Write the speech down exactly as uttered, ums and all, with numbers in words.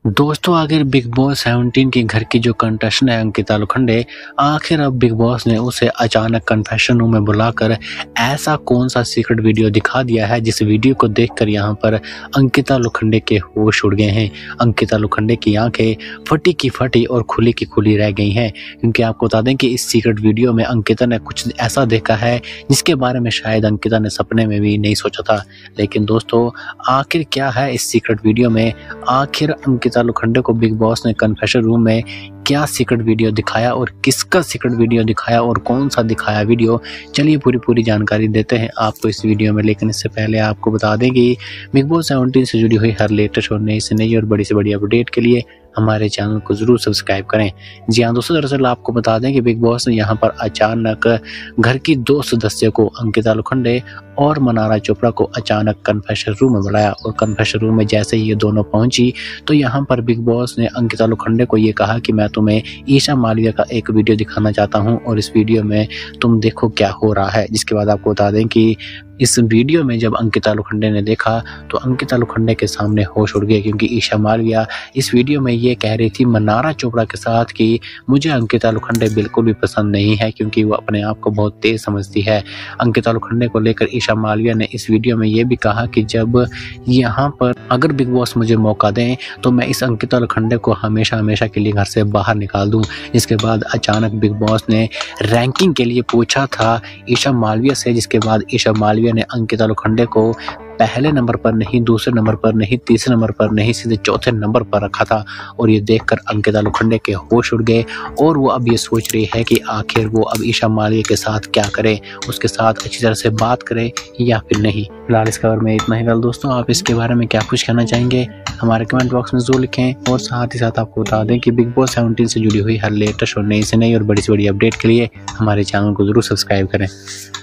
दोस्तों आखिर big boss seventeen के घर की जो कंटेस्टेंट है अंकिता लोखंडे, आखिर अब बिग बॉस ने उसे अचानक कन्फेशन रूम में बुलाकर ऐसा कौन सा सीक्रेट वीडियो दिखा दिया है जिस वीडियो को देखकर यहां पर अंकिता लोखंडे के होश उड़ गए हैं। अंकिता लोखंडे की आंखें फटी की फटी और खुली की खुली रह गई हैं, क्योंकि आपको बता दें कि इस सीक्रेट वीडियो में अंकिता ने कुछ ऐसा देखा है जिसके बारे में शायद अंकिता ने सपने में भी नहीं सोचा था। लेकिन दोस्तों आखिर क्या है इस सीक्रेट वीडियो में, आखिर अंकिता लोखंडे को बिग बॉस ने कन्फेशन रूम में क्या सीक्रेट वीडियो दिखाया और किसका सीक्रेट वीडियो दिखाया और कौन सा दिखाया वीडियो, चलिए पूरी पूरी जानकारी देते हैं आपको इस वीडियो में। लेकिन इससे पहले आपको बता दें कि बिग बॉस सेवनटीन से जुड़ी हुई हर लेटेस्ट और नई से नई और बड़ी से बड़ी अपडेट के लिए हमारे चैनल को जरूर सब्सक्राइब करें। जी हाँ दोस्तों, दरअसल आपको बता दें कि बिग बॉस ने यहाँ पर अचानक घर की दो सदस्यों को अंकिता लोखंडे और मनारा चोपड़ा को अचानक कन्फेशन रूम में बुलाया और कन्फेशन रूम में जैसे ही ये दोनों पहुंची तो यहाँ पर बिग बॉस ने अंकिता लोखंडे को ये कहा कि मैं तुम्हें ईशा मालविया का एक वीडियो दिखाना चाहता हूँ और इस वीडियो में तुम देखो क्या हो रहा है। जिसके बाद आपको बता दें कि इस वीडियो में जब अंकिता लोखंडे ने देखा तो अंकिता लोखंडे के सामने होश उड़ गए, क्योंकि ईशा मालविया इस वीडियो में ये कह रही थी मनारा चोपड़ा के साथ कि मुझे अंकिता लोखंडे बिल्कुल भी पसंद नहीं है क्योंकि वो अपने आप को बहुत तेज समझती है। अंकिता लोखंडे को लेकर ईशा मालविया ने इस वीडियो में ये भी कहा कि जब यहाँ पर अगर बिग बॉस मुझे मौका दें तो मैं इस अंकिता लोखंडे को हमेशा हमेशा के लिए घर से बाहर निकाल दूं। इसके बाद अचानक बिग बॉस ने रैंकिंग के लिए पूछा था ईशा मालविया से, जिसके बाद ईशा मालविया ने अंकिता लोखंडे को पहले नंबर पर नहीं, दूसरे नंबर पर नहीं, तीसरे नंबर पर नहीं, सीधे चौथे नंबर पर रखा था। और ये देखकर अंकिता लोखंडे के होश उड़ गए और वो अब ये सोच रही है कि आखिर वो अब ईशा मालविया के साथ क्या करे, उसके साथ अच्छी तरह से बात करे या फिर नहीं। फिलहाल इस खबर में इतना ही। कल दोस्तों आप इसके बारे में क्या कुछ कहना चाहेंगे हमारे कमेंट बॉक्स में जरूर लिखें और साथ ही साथ आपको बता दें कि बिग बॉस सेवनटीन से जुड़ी हुई हर लेटेस्ट और नई से नई और बड़ी से बड़ी अपडेट के लिए हमारे चैनल को जरूर सब्सक्राइब करें।